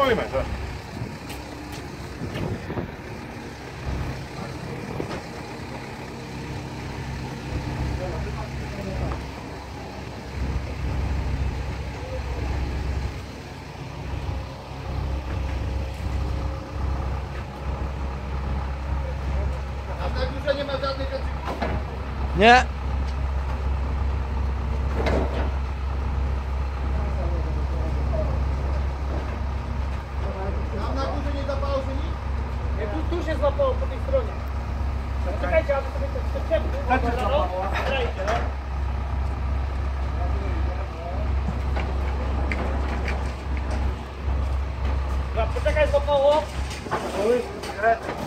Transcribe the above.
pojmę, że. A na górze nie ma żadnych haczyków? Nie. Tam na górze nie zapało się nic? Nie, tu się złapało po tej stronie. Czekajcie, aby sobie to przyczepy. Tak się złapało. Grajcie, no. Poczekaj, złapało.